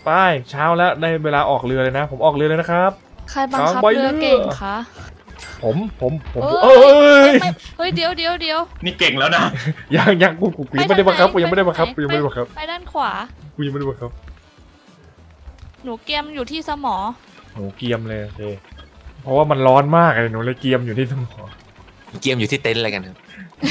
ไปเช้าแล้วได้เวลาออกเรือเลยนะผมออกเรือเลยนะครับใครบังคับเรือเก่งคะผมเอ้ยเฮ้ยเดี๋ยวนี่เก่งแล้วนะยังกูยังไม่ได้บังคับกูยังไม่ได้บังคับกูยังไม่ได้บังคับไปด้านขวากูยังไม่ได้บังคับหนูเกียมอยู่ที่สมอหนูเกียมเลยโอเคเพราะว่ามันร้อนมากเลยหนูเลยเกียมอยู่ที่สมอเกียมอยู่ที่เต็นท์อะไรกันครับ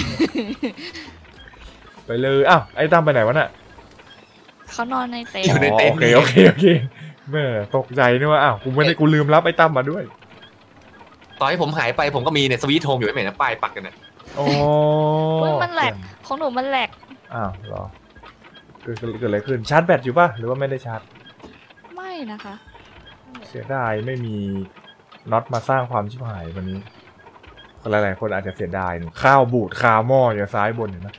ไปเลยอ้าวไอ้ตั้มไปไหนวะน่ะเขานอนในเต็นอยู่ในท์เต็นท์โอเคแม่ตกใจนึกว่าอ้าวกูลืมรับไอ้ตั้มมาด้วยตอนที่ผมหายไปผมก็มีเนี่ยสวีทโฮมอยู่ไม่เหม็นนะป้ายปักกันเนี่ยโอ้มันแหลกของหนูมันแหลกอ้าวเหรอเกิดอะไรขึ้นชาร์จแบตอยู่ป่ะหรือว่าไม่ได้ชาร์จไม่นะคะเสียดายไม่มีน็อตมาสร้างความชิบหายวันนี้หลายๆคนอาจจะเสียดายข้าวบูดคาหม้ออยู่ซ้ายบนเห็นไหม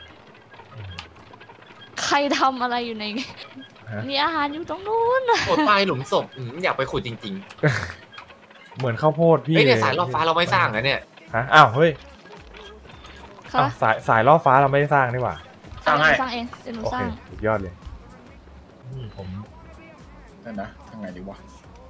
ใครทำอะไรอยู่ในมีอาหารอยู่ตรงนู้นโอ้ใต้หลุมศพอยากไปขุดจริงๆเหมือนข้าวโพดพี่เนี่ยสายล่อฟ้าเราไม่สร้างนะเนี่ยฮะอ้าวเฮ้ยสายล่อฟ้าเราไม่ได้สร้างนี่หว่าสร้างเองเดี๋ยวหนูสร้างสุดยอดเลยนี่ผมนั่นนะทางไหนดีวะ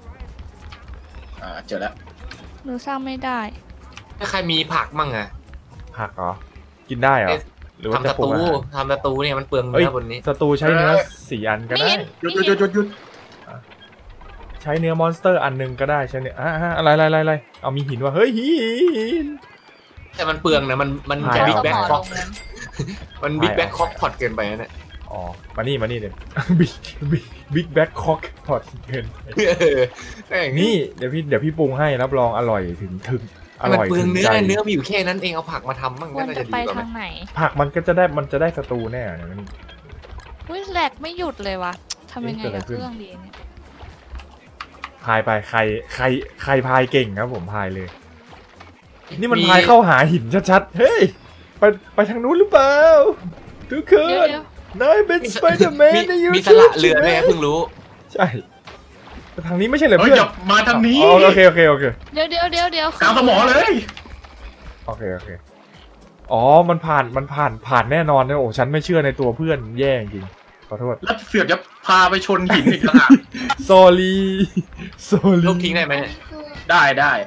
เจอแล้วหนูสร้างไม่ได้ถ้าใครมีผักมั่งอะผักเหรอกินได้เหรอหรือว่าทำสตูเนี่ยมันเปลืองเนื้อบนนี้สตูใช้เนื้อ4 อันก็ได้หยุดใช้เนื้อมอนสเตอร์อันนึงก็ได้ใช้เนื้ออะไรเอามีหินว่ะเฮ้ยหินแต่มันเปลืองนะมันบิ๊กแบ็คคอกมันบิ๊กแบ็คคอกพอดเกินไปนะเนี่ยอ๋อมานี่เดี๋ยวบิ๊กแบ็คคอกพอดเกินนี่เดี๋ยวพี่ปรุงให้รับรองอร่อยถึงอร่อยเปลืองเนื้อมีอยู่แค่นั้นเองเอาผักมาทำมั่งก็น่าจะดีกว่าผักมันจะได้สตูแน่เนี่ยมันแหลกไม่หยุดเลยวะทำยังไงกับเครื่องดีเนี่ยพายไปใครพายเก่งครับผมพายเลยนี่มันพายเข้าหาหินชัดๆเฮ้ยไปทางนู้นหรือเปล่าทุกคนนายเป็นสไปเดอร์แมนในยูทูบมีสละเรือเลยเพิ่งรู้ใช่ทางนี้ไม่ใช่เลยเพื่อนมาทางนี้โอเคเดี๋ยวกลางสมอเลยโอเคอ๋อมันผ่านแน่นอนนะโอ้ฉันไม่เชื่อในตัวเพื่อนแย่จริงขอโทษแล้วเสือกจะพาไปชนหินอีกแล้วโซลีลูกทิ้งได้ไหมได้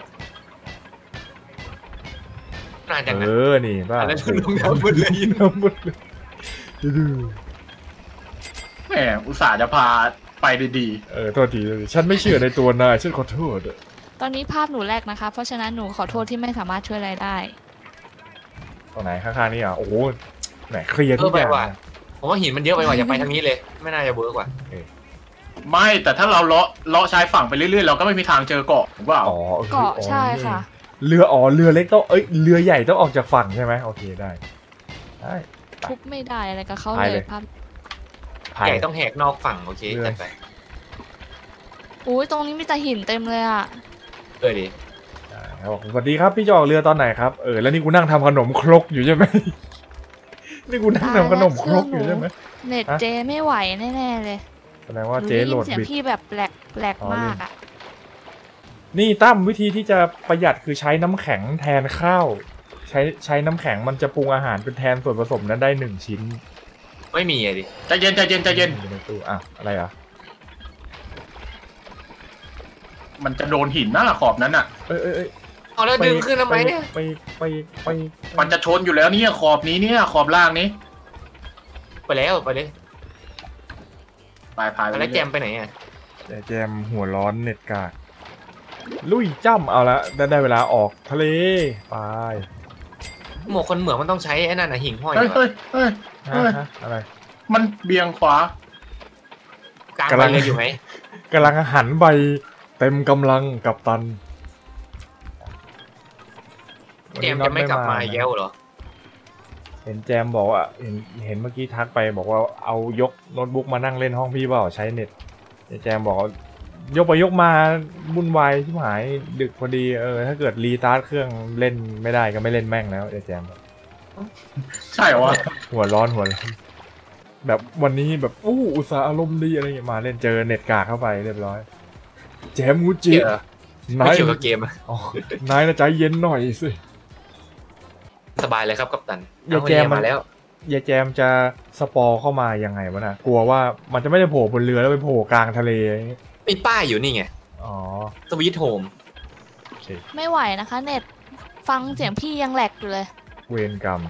น่าจะนี่บ้าแล้วลงน้ำหมดเลยแหมอุตส่าห์จะพาไปดีๆโทษทีฉันไม่เชื่อในตัวนายฉันขอโทษตอนนี้ภาพหนูแรกนะคะเพราะฉะนั้นหนูขอโทษที่ไม่สามารถช่วยอะไรได้ตรงไหนข้างๆนี่อ่ะโอ้โหไหนเคลียร์ทุกอย่างผมว่าหินมันเยอะไปกว่าอย่าไปทางนี้เลยไม่น่าจะเวิร์กกว่าไม่แต่ถ้าเราเลาะชายฝั่งไปเรื่อยๆเราก็ไม่มีทางเจอเกาะถูกเปล่าเกาะใช่ค่ะเรือเล็กต้องเรือใหญ่ต้องออกจากฝั่งใช่ไหมโอเคได้ทุบไม่ได้อะไรกับเขาเลยภาพใหญ่ต้องแหกนอกฝั่งโอเคจัดไปอุ้ยตรงนี้มีแต่หินเต็มเลยอ่ะดิสวัสดีครับพี่จะออกเรือตอนไหนครับแล้วนี่กูนั่งทำขนมครกอยู่ใช่ไหมนี่กูนั่งทำขนมครกอยู่ใช่ไหมเน็ตเจไม่ไหวแน่ๆเลยแสดงว่าเจโหลดบิดพี่แบบแหลกมากอ่ะนี่ตั้มวิธีที่จะประหยัดคือใช้น้ำแข็งแทนข้าวใช้น้ำแข็งมันจะปรุงอาหารเป็นแทนส่วนผสมนั้นได้1 ชิ้นไม่มีดิใจเย็นในตู้อะไรอ่ะมันจะโดนหินน่ะขอบนั้นอ่ะเอาแล้วดึงขึ้นทำไมเนี่ยไปมันจะชนอยู่แล้วเนี่ยขอบนี้เนี่ยขอบล่างนี้ไปเลยไปแล้วแจมไปไหนอ่ะแจมหัวร้อนเน็ตกากลุยจ้ำเอาละได้เวลาออกทะเลไปหมวกคนเหมืองมันต้องใช้ไอ้นั่นหิ่งห้อยอะไรมันเบียงขวากำลังเลยอยู่ไหมกำลังหันใบเต็มกำลังกับตันแจมจะไม่กลับมาแย้วเหรอเห็นแจมบอกว่าเห็นเมื่อกี้ทักไปบอกว่าเอายกโน้ตบุ๊กมานั่งเล่นห้องพี่เปล่าใช้เน็ตแจมบอกยกไปยกมาวุ่นวายชิบหายดึกพอดีถ้าเกิดรีสตาร์ทเครื่องเล่นไม่ได้ก็ไม่เล่นแม่งแล้วแจมใช่เหรอหัวร้อนแบบวันนี้แบบอุตส่าห์อารมณ์ดีอะไรอย่างเงี้ยมาเล่นเจอเน็ตกากเข้าไปเรียบร้อยแจมมูจินายเกี่ยวกับเกมนายนะใจเย็นหน่อยสิสบายเลยครับกัปตันแจมมาแล้วยายแจมจะสปอร์เข้ามายังไงวะน่ะกลัวว่ามันจะไม่ได้โผล่บนเรือแล้วไปโผล่กลางทะเลอย่างงี้มีป้ายอยู่นี่ไงอ๋อสวีทโฮมโอเคไม่ไหวนะคะเน็ตฟังเสียงพี่ยังแหลกอยู่เลยเวรกรรม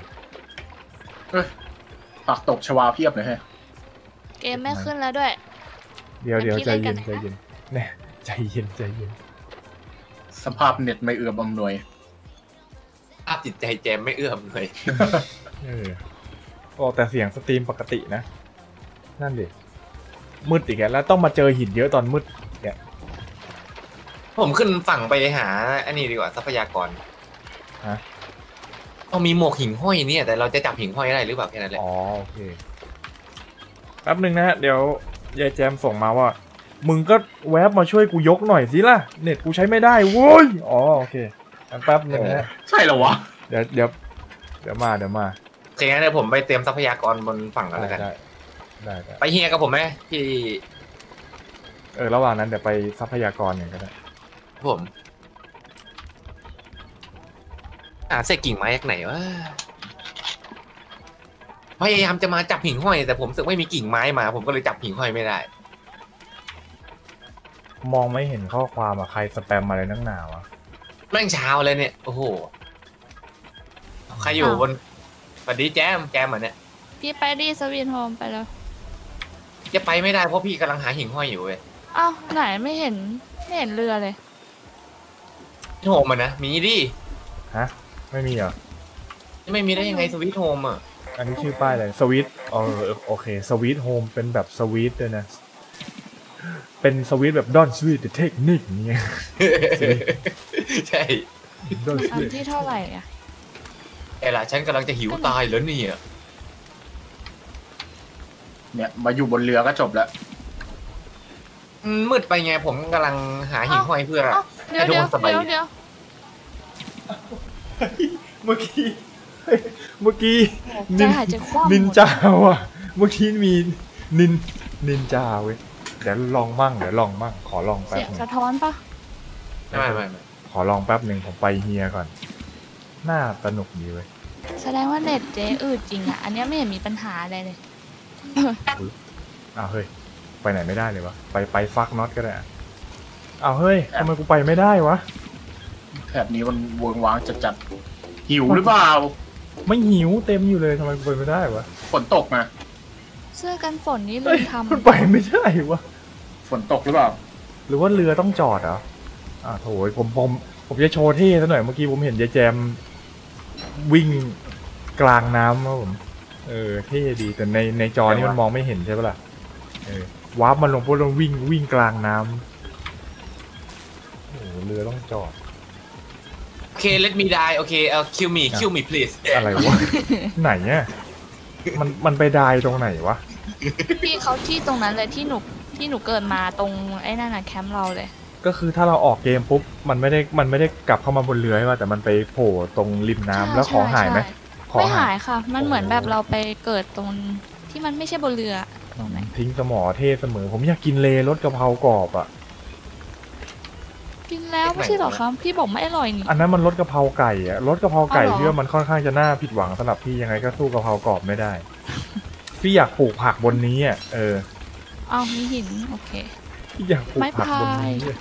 ผักตบชวาเพียบเลยฮะเกมไม่ขึ้นแล้วด้วยเดี๋ยวงั้นพี่ใจเล่นกัเย็นนนะเนี่ยใจเย็นใจเย็นสภาพเน็ตไม่เอื้อมอำนวยภาพจิตใจแจมไม่เอื้อมเลยเออโอ้แต่เสียงสตรีมปกตินะ นั่นดิมืดอีกแล้วต้องมาเจอหินเยอะตอนมืดเนี่ยผมขึ้นฝั่งไปหาอันนี้ดีกว่าทรัพยากรฮะต้องมีหมวกหิ่งห้อยเนี่ยแต่เราจะจับหิ่งห้อยได้หรือเปล่าแค่นั้นแหละอ๋อโอเคแป๊บหนึ่งนะฮะเดี๋ยวยายแจมส่งมาว่า มึงก็แวบมาช่วยกูยกหน่อยสิล่ะเน็ตกูใช้ไม่ได้โว้ยอ๋อโอเคงั้นแป๊บหนึ่งนะฮะใช่เหรอวะเดี๋ยวมาโอเคงั้นเดี๋ยวผมไปเตรียมทรัพยากรบนฝั่งกันแล้วกันได้ไปเฮียกับผมไหมพี่ระหว่างนั้นเดี๋ยวไปทรัพยากรอย่างก็ได้ผมเศษกิ่งไม้จากไหนวะพยายามจะมาจับหิ่งห้อยแต่ผมรู้สึกไม่มีกิ่งไม้มา ผมก็เลยจับหิ่งห้อยไม่ได้มองไม่เห็นข้อความอะใครสแปมมาเลยนักหนาวะแม่งเช้าเลยเนี่ยโอ้โหใครอยู่บนสวัสดีแจมเหมือนเนี่ยพี่ไปดีสวีทโฮมไปแล้วจะไปไม่ได้เพราะพี่กำลังหาหิ่งห้อยอยู่เว้ยอ้าวไหนไม่เห็นเรือเลยโฮมมันนะมีดิฮะไม่มีเหรอไม่มีได้ยังไงสวิตโฮมอ่ะอันนี้ชื่อป้ายอะไรสวีทโอเคสวีทโฮมเป็นแบบสวีทด้วยนะเป็นสวีทแบบดอนสวีทเทคนิคเนี่ยใช่ดอนสอัวีนทที่เท่าไหร่อะไอ้ล่ะฉันกำลังจะหิวตายแล้วเนี่ยเนี่ยมาอยู่บนเรือก็จบแล้วมืดไปไงผมกำลังหาหิ่งห้อยเพื่ออ้าวเดี๋ยวให้ทุกคนสบายเดี๋ยวเมื่อกี้ใจหายใจคว่ำนินจาว่ะเมื่อกี้มีนินจาเว้ยเดี๋ยวลองมั่งขอลองแป๊บเสียงนึงสะท้อนปะไม่ขอลองแป๊บหนึ่งผมไปเฮียก่อนน่าสนุกดีเว้ยแสดงว่าเน็ตเจ๊อืดจริงอะอันเนี้ยไม่เห็นมีปัญหาอะไรเลยอ้าวเฮ้ยไปไหนไม่ได้เลยวะไปฟักน็อตก็ได้อะอ้าวเฮ้ยทำไมกูไปไม่ได้วะแถบนี้มันเวิงว้างจัดๆหิวหรือเปล่าไม่หิวเต็มอยู่เลยทำไมกูไปไม่ได้วะฝนตกนะเสื้อกันฝนนี่ลืเอ้ยมทำมันไปไม่ได้วะฝนตกหรือเปล่าหรือว่าเรือต้องจอดเหรอโถยผมจะโชว์เท่ซะหน่อยเมื่อกี้ผมเห็นยายแจมวิ่งกลางน้ำครับผมเท่ดีแต่ในจอนี่มันมองไม่เห็นใช่ปะล่ะวาร์ปมันลงพวกเราวิ่งกลางน้ำโอ้โหเรือต้องจอดโอเค let me die โอเคkill me please อะไรวะ ไหนเนี่ยมันไปได้ตรงไหนวะพี่เขาที่ตรงนั้นเลยที่หนูเกิดมาตรงไอ้นั่นน่ะแคมป์เราเลยก็คือถ้าเราออกเกมปุ๊บมันไม่ได้กลับเข้ามาบนเรือใช่ป่ะแต่มันไปโผล่ตรงริมน้ำแล้วของหายไหมไม่หายค่ะ มันเหมือนแบบเราไปเกิดตรงที่มันไม่ใช่บนเรือตรงไหนทิ้งสมอเท่เสมอผมอยากกินเลรสกะเพรากรอบอ่ะกินแล้วไม่ใช่หรอคะพี่บอกไม่อร่อยนี่อันนั้นมันรสกะเพราไก่อะรสกะเพราไก่อ๋อเหรอพี่ว่ามันค่อนข้างจะน่าผิดหวังสำหรับพี่ยังไงก็สู้กะเพรากรอบไม่ได้ พี่อยากปลูกผักบนนี้อ่ะอ้าวมีหินโอเคพี่อยากปลูกผักบนนี้อะ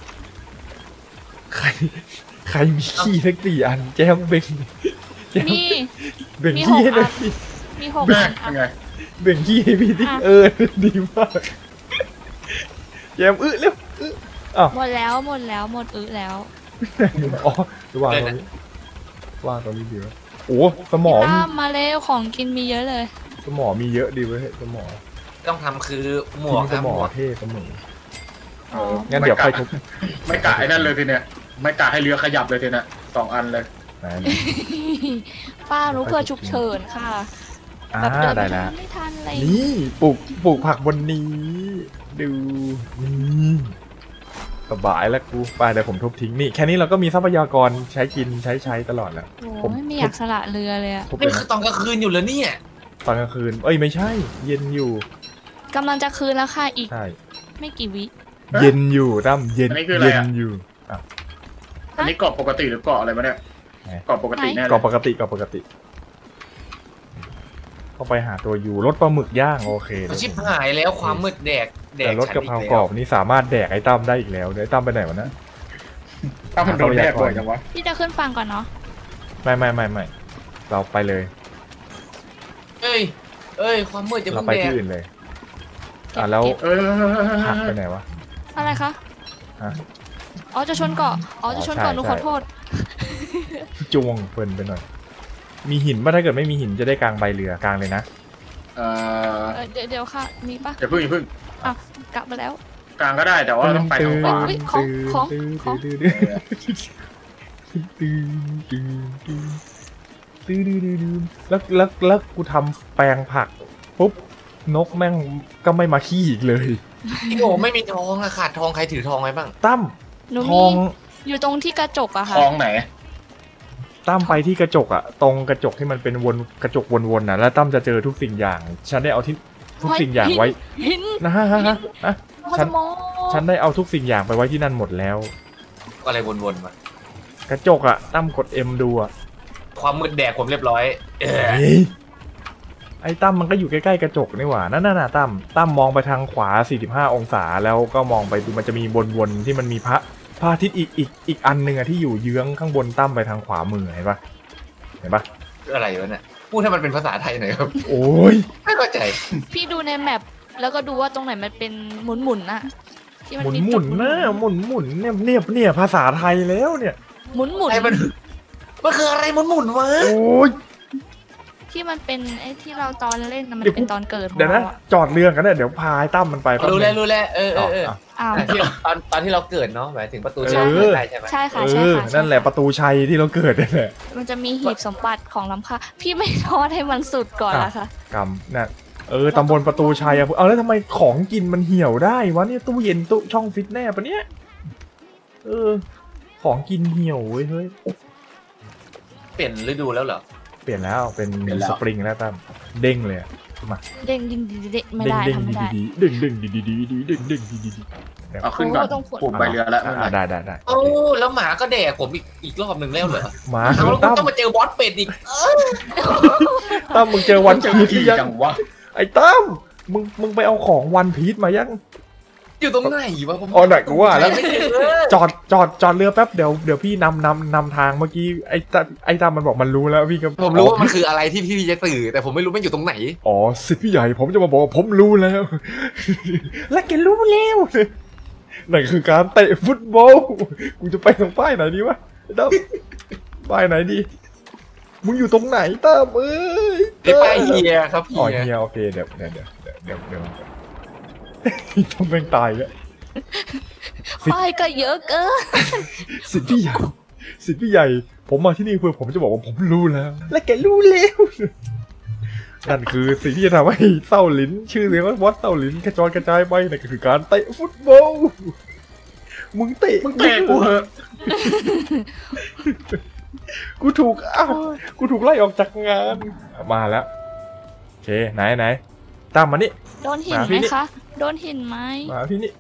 ใครมีขี้สัก4 อันแจมเบ่งมีเบ่งมีขี้ให้ 6 หน่อัอยนสิมี6 แม่อันยังไงอ่ะเบ่งขี้ให้พี่ดิอ่ะดีมากแจมเร็วอ้าวหมดแล้วหมดแล้วอ๋อวางตรงนี้วางตรงนี้ดีวะโอ้สมอพี่ตั้มมาเร็วของกินมีเยอะเลยสมอมีเยอะดีเว้ยสมอต้องทำคือหมวกทิ้งสมอเท่เสมออ๋องั้นเดี๋ยวค่อยทุบไม่กะไอ้นั่นเลยทีเนี้ยไม่กะให้เรือขยับเลยทีเนี้ย2 อันเลยไหนป้ารู้เพื่อฉุกเฉินค่ะแบบเดินได้ไปแล้วไม่ทันอะไรนี่ปลูกผักบนนี้ ดูนี่สบายแล้วกูไปเดี๋ยวผมทุบทิ้งนี่แค่นี้เราก็มีทรัพยากรใช้กินใช้ตลอดแล้วโอ้ผมไม่อยากสละเรือเลยอะทุบนี่เลยคือนะตอนกลางคืนอยู่เลยเนี่ยตอนกลางคืนเอ้ยไม่ใช่ เย็นอยู่กำลังจะคืนแล้วค่ะอีกใช่ไม่กี่วิเย็นอยู่ตั้มเย็นอันนี้คืออะไรเย็นอะอยู่อ่ะอันนี้เกาะปกติหรือเกาะอะไรวะเนี่ยไหนเกาะปกติแน่เลก็ยปกติก็ปกติต้องไปหาตัวอยู่รสปลาหมึกย่างโอเคเอาชิบหายแล้วความมืดแดกแต่รสกะเพรากรอบนี่สามารถแดกไอ้ตั้มได้อีกแล้วเดี๋ยวไอ้ตั้มไปไหนวะนะถ้ามันโดนแดกบ่อยจังวะพี่จะขึ้นฟังก่อนเนาะไม่เราไปเลยเอ้ยความมืดจะเราเพิ่งไปแดที่กอื่นเลยแล้วเก็บหักไปไหนวะอะไรคะฮะอ๋อจะชนเกาะอ๋อจะชนเกาะหนูขอโทษจวงเพลินไปหน่อยมีหินป่ะถ้าเกิดไม่มีหินจะได้กลางใบเรือกลางเลยนะเดี๋ยวค่ะมีปะอย่าเพิ่งอ่ะกลับมาแล้วกลางก็ได้แต่ว่าต้องไปทางขวาอุ๊ยของแล้วกูทำแปลงผักปุ๊บนกแม่งก็ไม่มาขี้อีกเลยพี่โอไม่มีทองอะขาดทองใครถือทองไว้บ้างตั้มหนูทมีองอยู่ตรงที่กระจกอะค่ะคลองไหนตั้มไปที่กระจกอะตรงกระจกที่มันเป็นวนกระจกวนๆน่ะแล้วตั้มจะเจอทุกสิ่งอย่าง ฉันได้เอาที่ทุกสิ่งอย่างไว้หินนะฮะฉันมอฉันได้เอาทุกสิ่งอย่างไปไว้ที่นั่นหมดแล้วก็อะไรวนๆมากระจกอะตั้มกด M ดูอะความมืดแดกผมเรียบร้อยเฮ้ยไอ้ตั้มมันก็อยู่ใกล้ๆกระจกนี่หว่านั่นน่ะตั้มมองไปทางขวา45องศาแล้วก็มองไปดูมันจะมีวนๆที่มันมีพระอาทิตย์อีกอันหนึ่งอะที่อยู่เยื้องข้างบนตั้มไปทางขวามือเห็นปะอะไรวะเนี่ยพูดให้มันเป็นภาษาไทยหน่อยครับโอ้ยไม่เข้าใจพี่ดูในแมปแล้วก็ดูว่าตรงไหนมันเป็นหมุนๆน่ะที่หมุนมีหจุมุดนนะหมุนเนี่ยภาษาไทยแล้วเนี่ยหมุนไอ้มันคืออะไรหมุนวะโอ้ยที่มันเป็นไอ้ที่เราตอนเล่นน่ะมันเดี๋ยวเป็นตอนเกิดของเดี๋ยวนะเราอะจอดเรือกันเนี่ยเดี๋ยวพาไอ้ตั้มมันไปรู้แล้วเอออ้าวที่ตอนที่เราเกิดเนาะหมายถึงประตูใช่ใช่ใช่ไหมใช่ค่ะเอใช่อค่ะนั่นแหละประตูชัยที่เราเกิดนี่แหละมันจะมีหีบสมบัติของล้ำค่าพี่ไม่ทอดให้มันสุดก่อนล่ะคะกำน่ะตำบลประตูชัยอะเอาแล้วทำไมของกินมันเหี่ยวได้วะเนี่ยตู้เย็นตู้ช่องฟิตแน่ปะเนี่ยของกินเหี่ยวเว้ยเฮ้ยเปลี่ยนฤดูแล้วเหรอเปลี่ยนแล้วเป็นสปริงแล้วตั้มเด้งเลยอะมาเด้งดิ้งดิเด้งไม่ได้ทำไม่ได้เด้งดีเอาขึ้นก่อนโอ้ต้องขุดปลูกใบเรือแล้วได้โอ้แล้วหมาก็แดกผมอีกรอบหนึ่งแล้วเหรอหมาเอาคือแล้วตั้มต้องมาเจอบอสเป็ดอีกตั้มมึงเจอวันจะพีมีชยังจังวะไอ้ตั้มมึงไปเอาของวันพีชมายังอยู่ตรงไหนวะผมอ๋อไหนกูว่าแล้วไม่เจอจอดเรือแป๊บเดี๋ยวพี่นำทางเมื่อกี้ไอ้ตั้มมันบอกมันรู้แล้วพี่ก็ผมรู้ว่ามันคืออะไรที่พี่จะสื่อแต่ผมไม่รู้มันอยู่ตรงไหนอ๋อสิทธิ์พี่ใหญ่ผมจะมาบอกว่าผมรู้แล้ว และแกรู้แล้วนั่นคือการเตะฟุตบอลกูจะไปตรงป้ายไหนดีวะตั้มป้ายไหนดีมึงอยู่ตรงไหนตั้มเอ้ยไอ้ป้ายเฮียครับอ๋อเฮียเฮียโอเคเดี๋ยวต้องเป็นตายแล้วป้ายก็เยอะเกินสิทธิ์พี่ใหญ่ผมมาที่นี่เพื่อผมจะบอกว่าผมรู้แล้ว และแกรู้แล้วนั่นคือสิ่งที่จะทำให้เต้าหลินชื่อเสียงว่าวัดเต้าหลินกระจรกระจายไปนั่นก็คือการเตะฟุตบอลมึงเตะกูเหอะกูถูกไล่ออกจากงานมาแล้วโอเคไหนตามมานี่โดนหินหมาไหพี่มนี่คะโดนหินไหมมาพี่นี่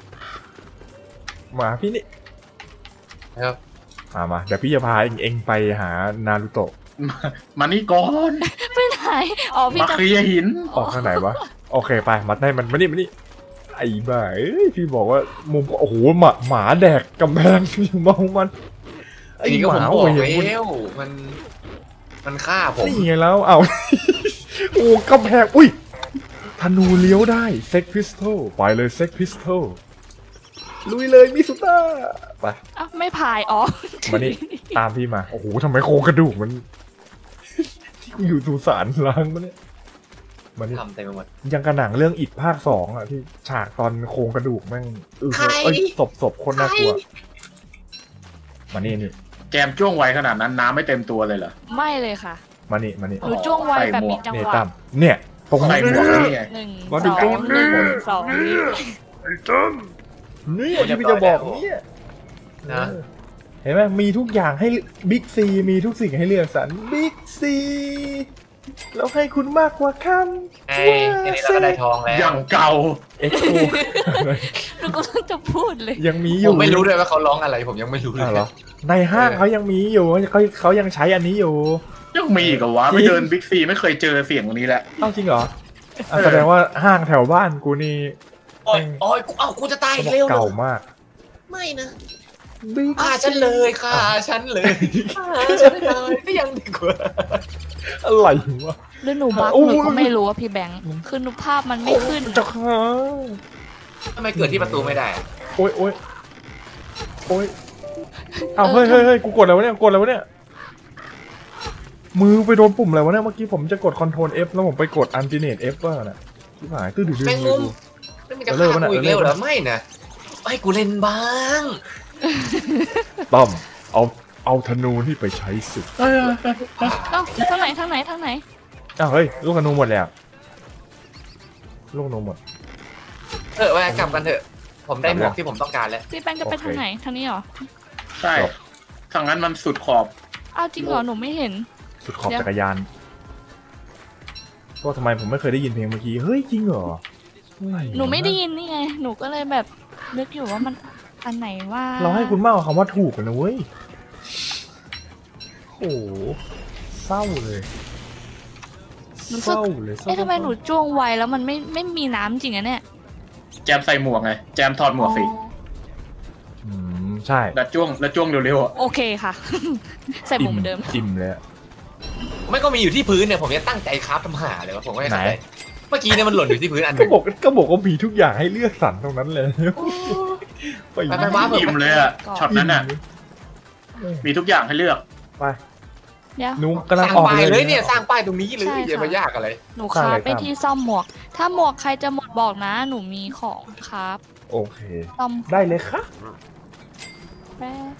ครับมาเดี๋ยวพี่จะพาเองไปหานารูโตะมานี่ก่อนไปไหนอ๋อพี่มาจะเคลียร์หินออกทางไหนวะโอเคไปมัดให้มันมานี่ไอ้บ้าเอ้ยพี่บอกว่ามุมโอ้โหหมาแดกกำแพงอยู่มองมันไอ้นี่ก็หผมมาบอกเห็นแล้วมันฆ่าผมนี่ไงแล้วเอา โอ้กำแพงอุ้ยธนูเลี้ยวได้เซ็กพิสโตลไปเลยเซ็กพิสโตลลุยเลยมิสุต้าไปอ้าวไม่พายอ๋อมานี่ตามพี่มาโอ้โหทำไมโครงกระดูกมัน อยู่สุสานล้างมันเนี่ยมานี่ทำเต็มไปหมดยังกระหนังเรื่องอิดภาค2อ่ะที่ฉากตอนโครงกระดูกแม่งศพคนน่ากลัวมานี่แกมจ้วงไวขนาดนั้นน้ำไม่เต็มตัวเลยเหรอไม่เลยค่ะมานี่หนูจ้วงไวแบบมีจังเนี่ยหวะตั้มเนี่ยตรงใส่นี้หมวกนี่ไงหนึ่งมาสดูองตรงนี้หนึ่งสองนี่ไอ้ตั้มเนี่ยที่พี่จะบอกเนี่ยนะเห็นไหมมีทุกอย่างให้บิ๊กซีมีทุกสิ่งให้เลือกสรรบิ๊กซีแล้วให้คุณมากกว่าคำไอ้ทีนี้เราก็ได้ทองแล้วอย่างเก่าเอ็กโคหนูก็ต้องจะพูดเลยยังมีอผยู่มไม่รู้ด้วยว่าเขาร้องอะไรผมยังไม่รู้เลอ้าวย เหรอในห้างเขายังมีอยู่เขายังใช้อันนี้อยู่ยังมีอีกเหรอวะไม่เดินบิ๊กซีไม่เคยเจอเสียงนี้แหละเอ้าจริงเหรออ่ะแสดงว่าห้างแถวบ้านกูนี่โอ้ยโอ้ยกูจะตายอีกเร็วเก่ามากไม่นะบิ๊กฆ่าฉันเลยฆ่าฉันเลยฆ่าฉันเลยก็ยังดีกว่าอะไรวะหรือหนูบั๊กโอ้หยนูก็ไม่รู้ว่าพี่แบงค์คือหนูภาพมันไม่ขึ้นจะฆ่าทำไมเกิดที่ประตูไม่ได้โอ๊ยโอ๊ยโอ๊ยอ้าวเฮ้ยเฮ้ยเฮ้ยกูกดอะไรวะเนี่ยกดอะไรวะเนี่ยมือไปโดนปุ่มอะไรวะเนี่ยเมื่อกี้ผมจะกด Ctrl F แล้วผมไปกด Alternate F ว่าน่ะที่หายตื้อดื้อแมงมุมไม่มีจะฆ่ากูอีกเร็วเหรอไม่นะให้กูเล่นบ้างต้อมเอาธนูนี่ไปใช้ศึกเอ้าทางไหนทางไหนทางไหนอ้าวเฮ้ยลูกธนูหมดแล้วลูกธนูหมดเวลากลับกันเถอะผมได้หมวกที่ผมต้องการแล้วพี่แบงค์จะไปทางไหนทางนี้เหรอใช่ทางนั้นมันสุดขอบอ้าวจริงเหรอหนูไม่เห็นสุดขอบเดี๋ยวจักรยานก็ทำไมผมไม่เคยได้ยินเพลงเมื่อกี้เฮ้ยจริงเหรออะไรวะหนูไม่ได้ยินนี่ไงหนูก็เลยแบบนึกอยู่ว่ามันอันไหนว่าเราให้คุณมากกว่าคำว่าถูกนะเว้ยโอ้โหเศร้าเลยหนูเศสึกร้าเลยเศร้าเอ๊ะทำไมหนูจ้วงไวแล้วมันไม่มีน้ำจริงอะเนี่ยแจมใส่หมวกไงแจมถอดหมวกสิอืมใช่แล้วจ้วงเร็วๆอะโอเคค่ะ ใส่หมวกเหมือนเดิมอิ่มเลยอะไม่ก็มีอยู่ที่พื้นเนี่ยผมจะตั้งใจคราฟทำหาเลยวะผมก็ไม่เข้าใจเมื่อกี้เนี่ยมันหล่นอยู่ที่พื้นอันหก็นึ่งบอกว่ามีทุกอย่างให้เลือกสรรตรงนั้นเลยไปไปว้าอิ่มเลยอะช็อตนั้นอะมีทุกอย่างให้เลือกไปเดี๋ยวหนูกำสลังร้างออกป้ายเลเลยยเนี่ยสร้างป้ายตรงนี้เลยใช่ค่ะอย่ามายากอะไรหนูสร้างคาอะไรบไปครับที่ซ่อมหมวก ถ้าหมวกใครจะหมดบอกนะ หนูมีของครับโอเคซ่อมได้เลยค่ะแป๊บ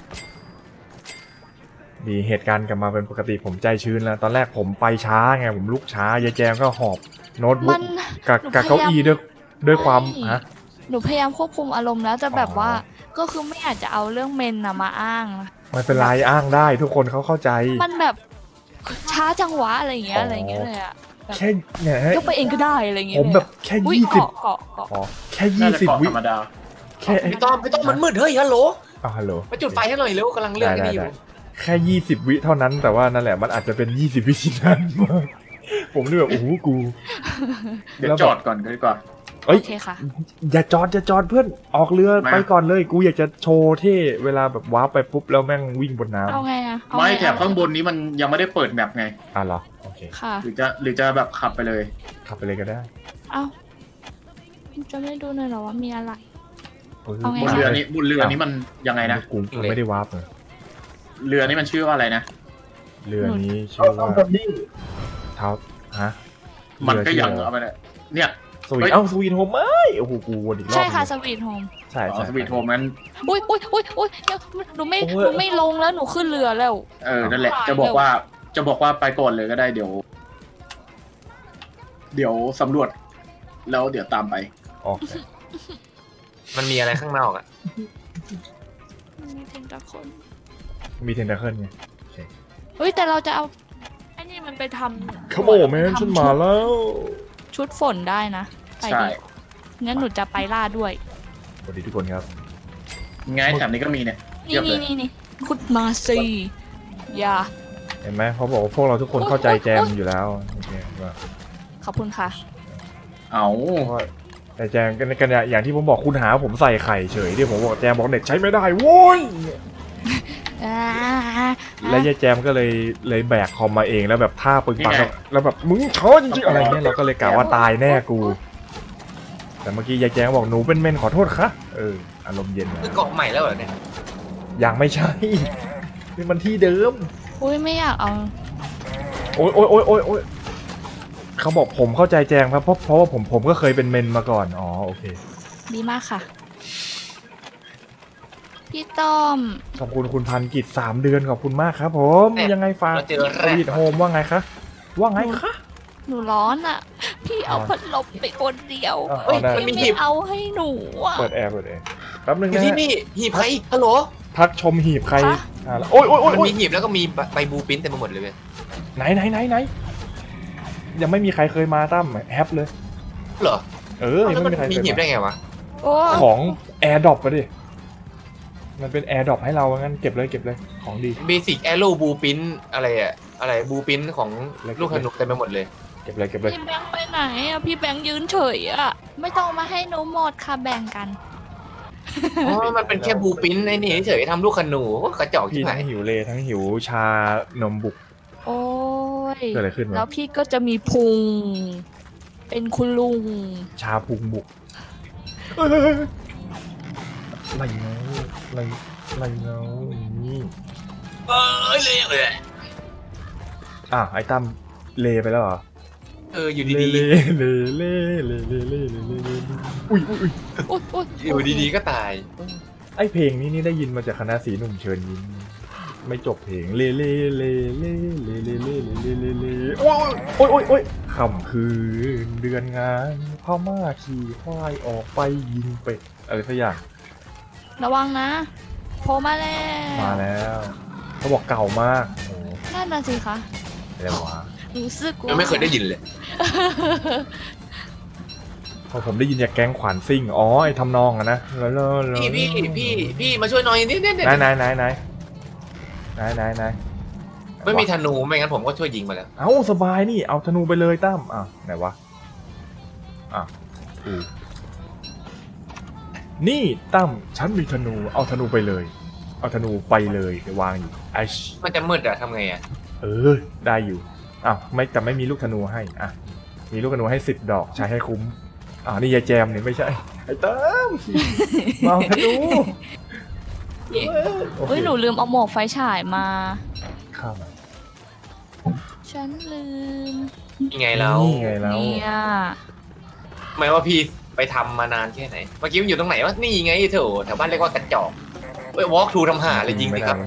ดีเหตุการณ์กลับมาเป็นปกติผมใจชื้นแล้ว ตอนแรกผมไปช้าไงผมลุกช้ายายแจมก็หอบโน้ตบุ๊มักนกับหนูกับเก้าอี้ด้วยความไม่ฮะหนูพยายามควบคุมอารมณ์แล้วจะแบบว่าอ๋อก็คือไม่อยากจะเอาเรื่องเมนนะมาอ้างนะไม่เป็นไรอ้างได้ทุกคนเขาเข้าใจมันแบบช้าจังหวะอะไรอย่างเงี้ยอ๋อออะไรอย่างเงี้ยเลยอะแค่เนี่ยฮะยกไปเองก็ได้อะไรอย่างเงี้ยผมแบบแค่อุ้ย 20 เกาะเกาะอ๋อแค่น่าจะ 20 เกาะวิธรรมดาแค่พี่ต้อมมันมืดเฮ้ยฮัลโหลอ้าวฮัลโหลมาจุดไฟให้หน่อยเร็วกำลังเลือกกันอยู่แค่20 วิเท่านั้นแต่ว่านั่นแหละมันอาจจะเป็น20 วิที่นานมากผมนี่แบบโอ้โหกูเดี๋ยวจอดก่อนก็ดีกว่าเอ้ยโอเคค่ะอย่าจอดเพื่อนออกเรือไม่ไปก่อนเลยกูอยากจะโชว์เท่เวลาแบบว้าร์ปไปปุ๊บแล้วแม่งวิ่งบนน้เอาไงอะเอาไม่งแถบข้างบนนี้มันยังไม่ได้เปิดแมปไงำอ่ะเหรอโอเคค่ะหรือจะแบบขับไปเลยขับไปเลยก็ได้เอาจะไม่ดูหน่อยเหรอว่ามีอะไร เอาไงบนเรือนี้มันยังไงนะกูไม่ได้ว้าร์ปเลยเรือนี้มันชื่อว่าอะไรนะเรือนี้ชื่อว่าเท้าฮะมันก็เรือชื่อยังอะไรเอาไปเลยเนี่ยสวีทสวีทโฮมไม่โอ้โหกูวนอีกรอบใช่ค่ะหสนึ่งวีทโฮมใช่อ๋อใช่สวีทโฮมนั้นอุ้ยเดี๋ยวหนูไม่โอ้ยหนูไม่ลงแล้วหนูขึ้นเรือแล้วนั่นแหละ จะบอกว่าไปก่อนเลยก็ได้เดี๋ยวสำรวจแล้วเดี๋ยวตามไปโอเคมันมีอะไรข้างนอกอ่ะมีเทนตาคนมีเทนเดอร์เคิลไงเฮ้ยแต่เราจะเอาไอ้นี่มันไปทำขโมยแมนฉันมาแล้วชุดฝนได้นะไปใช่ดิงั้นหนูจะไปล่าด้วยสวัสดีทุกคนครับไงแถบนี้ก็มีเนี่ย เทียบเลยนี่คุณมาสิอย่าเห็นไหมเขาบอกว่าพวกเราทุกคนเข้าใจแจมอยู่แล้วโอเคว่าขอบคุณค่ะเอาแต่แจมกันอย่างที่ผมบอกคุณหาผมใส่ไข่เฉยที่ผมบอกแจมบอกเน็ตใช้ไม่ได้โว้ยและยายแจมก็เลยแบกคอมมาเองแล้วแบบท่าปึงปังแล้วแบบมึงท้อจริงๆอะไรเงี้ยเราก็เลยกะว่าตายแน่กู แต่เมื่อกี้ยายแจมบอกหนูเป็นเมนขอโทษค่ะอารมณ์เย็นนะคือเกาะใหม่แล้วเหรอเนี่ยยังไม่ใช่นี่มันที่เดิมอุ้ยไม่อยากเอาโอ๊ยเขาบอกผมเข้าใจแจงครับเพราะว่าผมก็เคยเป็นเมนมาก่อนอ๋อโอเคดีมากค่ะ พี่ต้อมขอบคุณคุณพันกิจ3 เดือนขอบคุณมากครับผมยังไงฝากเราเจอสวีทโฮมว่าไงคะว่าไงคะหนูร้อนอ่ะ พี่เอาพัดลมไปคนเดียวเอาได้พี่ไม่เอาให้หนูอ่ะเปิดแอร์แป๊บนึงอยู่นะที่นี่หีบใครฮัลโหลทักชมหีบใครคะโอ๊ยมันมีหีบแล้วก็มีใบบูปิ้นเต็มไปหมดเลยเว้ยไหนยังไม่มีใครเคยมาตั้มแฮปเลยเหรอยังแล้วมันไม่มีใครมีเคยหีบได้มาไงวะโอ้ของแอร์ดรอปไปดิมันเป็นแอร์ดรอปให้เรางั้นเก็บเลยของดีเบสิกแอโร่บูปิ้นอะไรอ่ะอะไรบูปินของลูกขนุนเต็มไปหมดเลยเก็บเลยเก็บเลยพี่แบงค์ไปไหนอะพี่แบงค์ยืนเฉยอะไม่ต้องมาให้หนูหมดค่ะแบ่งกันอ๋อมันเป็นแค่บูปินไอ้นี่เฉยๆทำลูกขนุนกระจอกพี่ที่ไหนทั้งหิวเลยทั้งหิวชานมบุกโอ้ยเกิดอะไรขึ้นวะแล้วพี่ก็จะมีพุง เป็นคุณลุงชาพุงบุกอะไรเนาอะไรเนานี่เลยไอ้ตั้มเลไปแล้วเหรออยู่เลดีเลเลเลเลเลเลเลอุ้ยอุ๊ยอุ๊ยๆอยู่ดีๆก็ตายไอเพลงนี้นี่ได้ยินมาจากคณะสีหนุ่มเชิญยิ้มไม่จบเพลงเลเลเลเลเลเลเลเลเลเลโอ้ยค่ำคืนเดือนงานพ่อม่าขี่ควายออกไปยิงเป็ดอะไรสักอย่างระวังนะโผล่มาแล้วมาแล้วเขาบอกเก่ามากโอ้นั่นน่ะสิคะอะไรวะรู้สึกว่ายังไม่เคยได้ยินเลยพอผมได้ยินจากแก๊งขวานซิ่งอ๋อไอทำนองอะนะแล้วพี่มาช่วยหน่อยนี่ไหนไม่มีธนูไม่งั้นผมก็ช่วยยิงมาแล้วเอ้าสบายนี่เอาธนูไปเลยตั้มไหนวะนี่ตั้มฉันมีธนูเอาธนูไปเลยเอาธนูไปเลยไปวางอยู่ไอชมันจะมืดอะทำไงอะได้อยู่แต่ไม่มีลูกธนูให้มีลูกธนูให้10 ดอกใช้ให้คุ้มนี่ยายแจมนี่ไม่ใช่ไอ้ตั้มมาเอาธนูเฮ้ยหนูลืมเอาหมวกไฟฉายมาข้ามฉันลืมยังไงเรานี่ไงแล้วเนี่ยหมายว่าพี่ไปทำมานานแค่ไหนเมื่อกี้มันอยู่ตรงไหนวะนี่ไงเถอะแถวบ้านเรียกว่ากระจอกวอล์กทูทำหาเลยยิงสิครับ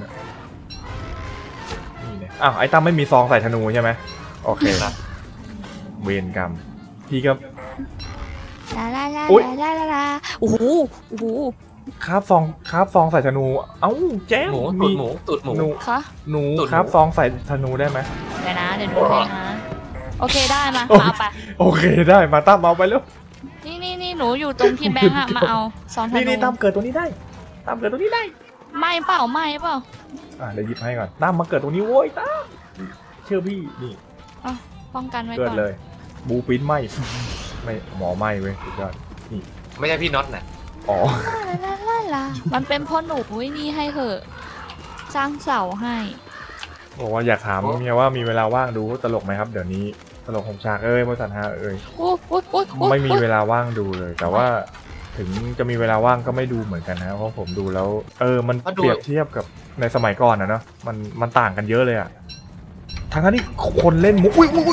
นี่เนี่ยไอ้ตั้มไม่มีซองใส่ธนูใช่ไหมโอเคครับเวรกรรมพี่ก็ลาลาลาอุ๊ยลาลาลาโอ้โหโอ้โหคราบซองใส่ธนูแจ้งตูดหมูหนูคะหนูตูดหมูครับซองใส่ธนูได้ไหมเดี๋ยวนะเดี๋ยวดูให้นะโอเคได้มาโอ้เอาไปโอเคได้มาตั้มเอาไปแล้วนี่หนูอยู่ตรงพี่แบงค์อะมาเอาซองธนูนี่ตั้มเกิดตรงนี้ได้ตั้มเกิดตรงนี้ได้ไม่เปล่าเดี๋ยวหยิบให้ก่อนตั้มมาเกิดตรงนี้โว้ยตั้มเชื่อพี่นี่ป้องกันไว้เกิดก่อนเลย บูปิ้นไหมไม่หมอไหมเว้ยสุดยอดไม่ใช่พี่น็อตน่ะอ๋อลาลาลามันเป็นเพ่อหนูไว้นี่ให้เหอะสร้างเสาให้บอกว่าอยากถามเมียว่ามีเวลาว่างดูตลกไหมครับเดี๋ยวนี้ตลกของฉากบริษัทฮาโอ้ไม่มีเวลาว่างดูเลย แต่ว่าถึงจะมีเวลาว่างก็ไม่ดูเหมือนกันนะเพราะผมดูแล้วมันเปรียบเทียบกับในสมัยก่อนนะเนาะมันต่างกันเยอะเลยอะทั้งที่คนเล่นมุก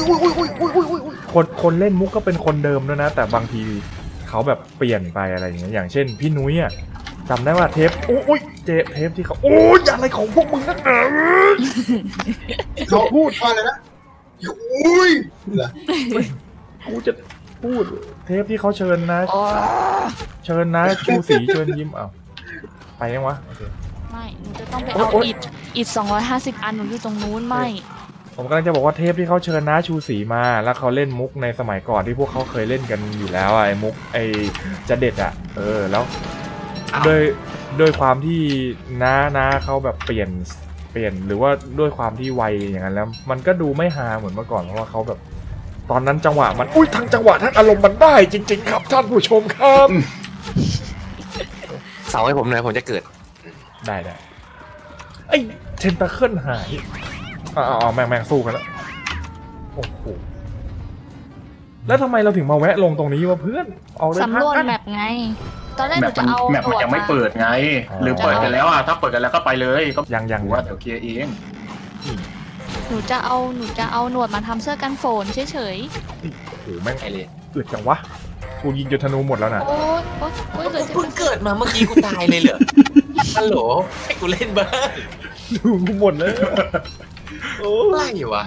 คนเล่นมุกก็เป็นคนเดิมด้วยนะ แต่บางทีเขาแบบเปลี่ยนไปอะไรอย่างเงี้ยอย่างเช่นพี่นุ้ยอะจำได้ว่าเทปเทปที่เขาอะไรของพวกมึงนักหนาเขาพูดว่าอะไรนะอุ้ยเหรอกูจะพูดเทปที่เขาเชิญนะชูศรีเชิญยิ้มไปยังวะโอเคไม่หนูจะต้องไปเอาอิฐ250 อันหนูอยู่ตรงนู้นไม่ผมกำลังจะบอกว่าเทปที่เขาเชิญนะชูศรีมาแล้วเขาเล่นมุกในสมัยก่อนที่พวกเขาเคยเล่นกันอยู่แล้วไอ้มุกจะเด็ดแล้วด้วยความที่น้าเขาแบบเปลี่ยนหรือว่าด้วยความที่วัยอย่างนั้นแล้วมันก็ดูไม่ฮาเหมือนเมื่อก่อนเพราะว่าเขาแบบตอนนั้นจังหวะมันทั้งจังหวะทั้งอารมณ์มันได้จริงๆครับท่านผู้ชมครับเสาให้ผมหน่อยผมจะเกิดได้ไอ้เทนตาเคิลหายแม่งสู้กันแล้วโอ้โหแล้วทำไมเราถึงมาแวะลงตรงนี้วะเพื่อนเอาเลยสำรวจแมปไง ตอนแรกหนูจะเอาแมปมันยังไม่เปิดไง หรือเปิดกันแล้วถ้าเปิดกันแล้วก็ไปเลยก็ยังว่าเดี๋ยวเคลียร์เองหนูจะเอาหนวดมาทำเสื้อกันฝนเฉยโอ้โหแม่งไอเลยอึดจังวะกูยิงจนธนูหมดแล้วนะๆโอ๊ยเหลือเพิ่งเกิดมาเมื่อกี้กูตายเลยเหรอฮัลโหลให้กูเล่นบ้างดูหมดเลยโอ้ไล่วะ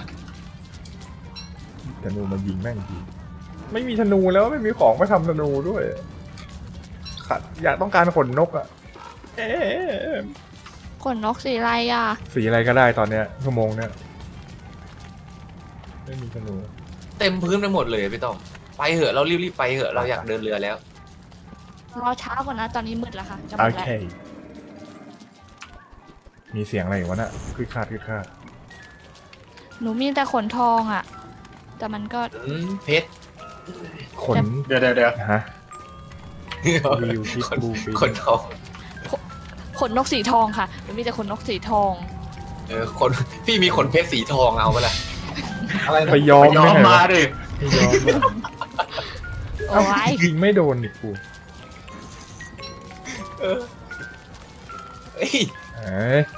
ธนูมันยิงแม่งทีไม่มีธนูแล้วไม่มีของมาทำธนูด้วยขัดอยากต้องการขนนกขนนกสีอะไรอ่ะสีอะไรก็ได้ตอนเนี้ยชั่วโมงเนี้ยไม่มีธนูเต็มพื้นไปหมดเลยพี่ต้อมไปเหอะเรารีบไปเหอะเราอยากเดินเรือแล้วรอเช้าก่อนนะตอนนี้มืดแล้วค่ะจะหมโอดแล้วเคมีเสียงอะไรวะน่ะคือคาดหนูมีแต่ขนทองอ่ะ แต่มันก็เพชรขนเดี๋ยวฮะวิวที่บูฟินคนทองขนนกสีทองค่ะหนูมีแต่ขนนกสีทองคนพี่มีขนเพชรสีทองเอาไปละอะไรนะไปยอมยอมได้ไงมาวะดิไม่ยอมโอ้ยยิงไม่โดนอีกกูเอ้ยเอ้ย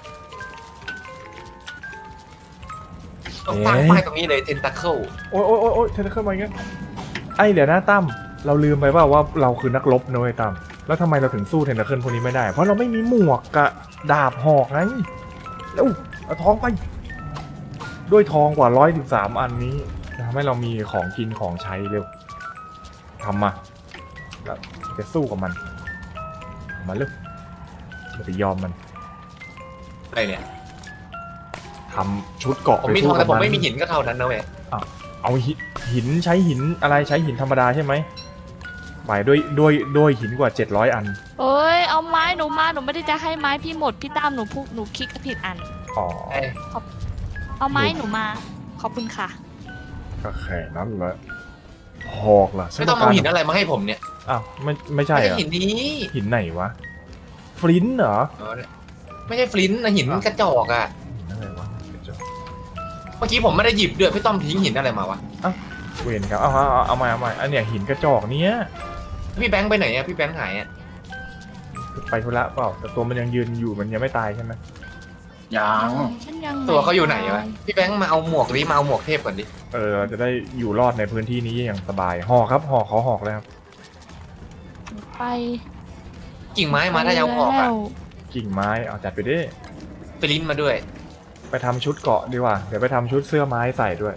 ต้องตั้งป้ายตรงนี้เลยเทนตาเคิลโอ้ยโอ้ยโอ้ยโอ้ยเธอเข้ามาอย่างเงี้ยไอ้เดี๋ยวนะตั้มเราลืมไปว่าเราคือนักรบนะเว้ยตั้มแล้วทำไมเราถึงสู้เทนนิเคิลพวกนี้ไม่ได้ เพราะเราไม่มีหมวกกะดาบหอกไงแล้วเอาทองไป ด้วยทองกว่า113อันนี้จะทำให้เรามีของกินของใช้เร็วทำมาแล้วจะสู้กับมันเอามาเร็วอย่าไปยอมมันอะไรเนี่ยทำชุดเกราะผมไปมีทสู้องกัแต่บผมมันไม่มีหินก็เท่านั้นนะเว้ยเอาหินใช้หินอะไรใช้หินธรรมดาใช่ไหมไปด้วยหินกว่า700อันเอ้ยเอาไม้หนูมาหนูไม่ได้จะให้ไม้พี่หมดพี่ตามหนูหนูคลิกผิดอันอ๋อเอาไม้หนูมาขอบคุณค่ะก็แค่นั้นแหละหอกล่ะไม่ต้องเอาหินอะไรมาให้ผมเนี่ยอ้าวไม่ใช่ไม่เหรใช่อหินนี้หินไหนวะฟลินต์เหรอไม่ใช่ฟลินต์นะหินกระจอกอ่ะหินอะไรวะเดี๋ยวจะเมื่อกี้ผมไม่ได้หยิบด้วยพี่ต้อมทิ้งหินอะไรมาวะเวนครับเอามาอันเนี้ยหินกระจอกเนี้ยพี่แบงค์ไปไหนอ่ะพี่แบงค์หายอ่ะไปธุระเปล่าแต่ตัวมันยังยืนอยู่มันยังไม่ตายใช่ไหมยังฉันยังตัวเขาอยู่ไหนวะพี่แบงค์มาเอาหมวกนี้มาเอาหมวกเทพก่อนดิเราจะได้อยู่รอดในพื้นที่นี้อย่างสบายหอกครับหอกขอหอกเลยครับไปกิ่งไม้มาถ้าจะเอาหอกแล้อ่ะวกิ่งไม้เอาจัดไปดิฟลินต์มาด้วยไปทำชุดเกราะดีกว่าเดี๋ยวไปทำชุดเสื้อไม้ใส่ด้วย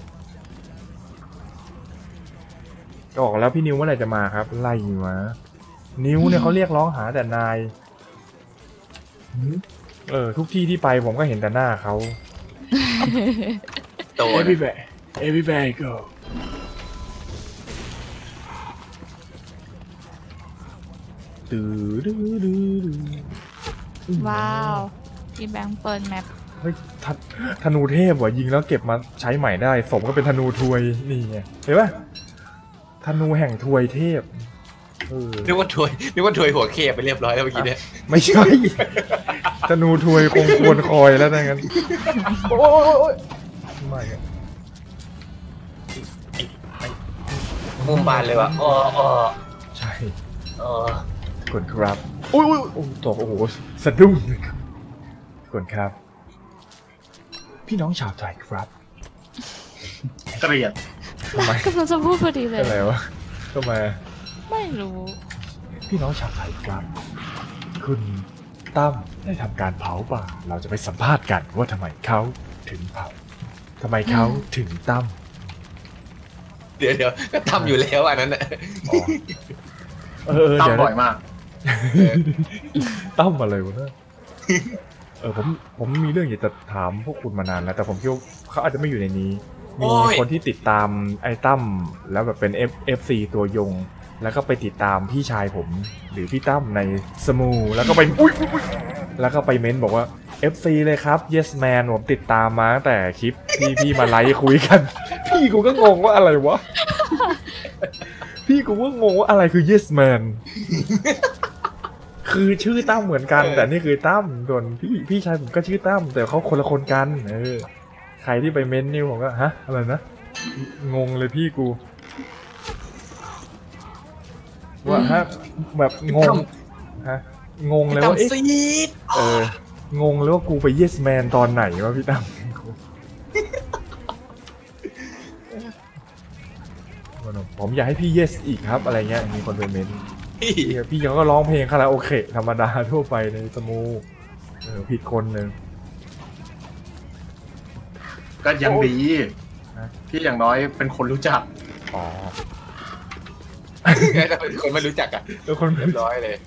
ก็บอกแล้วพี่นิวเมื่อไหร่จะมาครับไล่มานิ้วเนี่ยเขาเรียกร้องหาแต่นายทุกที่ที่ไปผมก็เห็นแต่หน้าเขาโตนะ everywhere go ว้าวพี่แบงค์เปิดแมปเฮ้ยธนูเทพว่ะยิงแล้วเก็บมาใช้ใหม่ได้สมก็เป็นธนูทวยนี่ไงเห็นปะธนูแห่งทวยเทพนึกว่าถวยหัวเคไปเรียบร้อยแล้วเมื่อกี้เนี่ยไม่ใช่ ธนูทวยคงควรคอยแล้วดังนั้นโอ้ยไม่อะมุมบานเลยว่ะใช่ กดครับโอ้ยตกโอ้โหสะดุ้งกดครับ พี่น้องชาวไทยครับเกลียดทำไมกำลังจะพูดพอดีเลยอะไรวะทำไมไม่รู้พี่น้องชาวไทยครับ คุณตั้มได้ทำการเผาป่าเราจะไปสัมภาษณ์กันว่าทำไมเขาถึงเผาทำไมเขาถึงตั้มเดี๋ยวก็ทำอยู่แล้วอันนั้นน่ะตั้มเดี๋ยวบ่อยมากตั้มอะไรวะเนี่ยผมมีเรื่องอยากจะถามพวกคุณมานานแล้วแต่ผมคิดว่าเขาอาจจะไม่อยู่ในนี้ มีคนที่ติดตามไอ้ตั้มแล้วแบบเป็น FC ตัวยง แล้วก็ไปติดตามพี่ชายผม หรือพี่ตั้มในสมูแล้วก็ไปอุ๊ยแล้วก็ไปเม้นบอกว่า FC เลยครับ Yes Man ผมติดตามมาตั้งแต่คลิปที่พี่มาไลฟ์คุยกัน พี่กูก็งงว่าอะไรวะ พี่กูก็งงว่าอะไรคือ Yes Man คือชื่อตั้มเหมือนกัน แต่นี่คือตั้มส่วนพี่ชายผมก็ชื่อตั้มแต่เขาคนละคนกันใครที่ไปเม้นนี่ผมก็ฮะอะไรนะงงเลยพี่กูว่าฮะแบบงงฮะงงเลยว่าเอ๊ะงงเลยว่ากูไป Yes Man ตอนไหนวะพี่ตั้มผมอยากให้พี่ Yes อีกครับอะไรเงี้ยมีคนไปเม้นพี่เขาก็ร้องเพลงคาราโอเกะธรรมดาทั่วไปในสมูผิดคนหนึ่งก็ยังดีที่อย่างน้อยเป็นคนรู้จักอ๋อถ้าเป็นคนไม่รู้จักอ่ะแล้วคนเรียบร้อยเลย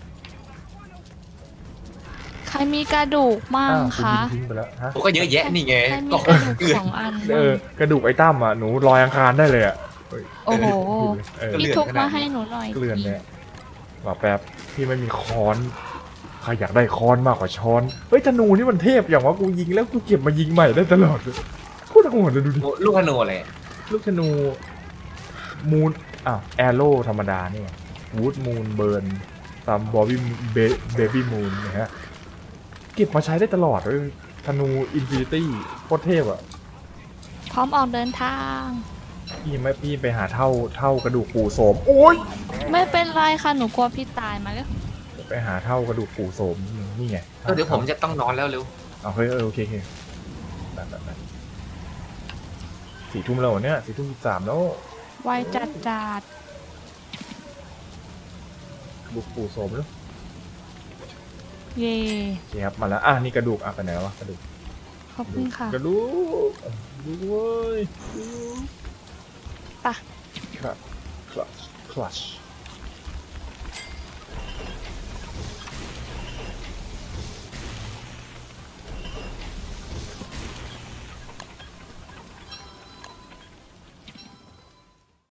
ใครมีกระดูกมั่งคะทิ้งไปแล้วฮะผมก็เยอะแยะนี่ไงใครมีก็กระดูก2 อันมั่งกระดูกไอ้ตั้มอ่ะหนูลอยอังคารได้เลยอ่ะโอ้โหเพี่ทุกมาให้หนูหน่อยเกลือนเนี่ยว่าแป๊บพี่ไม่มีค้อนใครอยากได้ค้อนมากกว่าช้อนเฮ้ยธนูนี่มันเทพอย่างว่ากูยิงแล้วกูเก็บมายิงใหม่ได้ตลอดเลยโคตรโหดเลยดูดิลูกธนูอะไรลูกธนูมูนแอโร่ธรรมดาเนี่ยวูดมูนเบิร์นตามบอบบี้เบบี้มูนนะฮะเก็บมาใช้ได้ตลอดเลยธนูอินฟินิตี้โคตรเทพอ่ะพร้อมออกเดินทางพี่ไปหาเท่ากระดูกปู่โสมโอ้ยไม่เป็นไรค่ะหนูกลัวพี่ตายมาแล้วไปหาเท่ากระดูกปู่โสมนี่ไงเดี๋ยวผมจะต้องนอนแล้วเร็วเอาเฮ้ยโอเคแบบ4 ทุ่มแล้วเนี่ย4:13แล้วไวจัดกระดูกปู่โสมแล้วเย่โอเคครับมาแล้วนี่กระดูกไปไหนแล้ววะกระดูกขอบคุณค่ะกระดูกดูเว้ยไปคลัช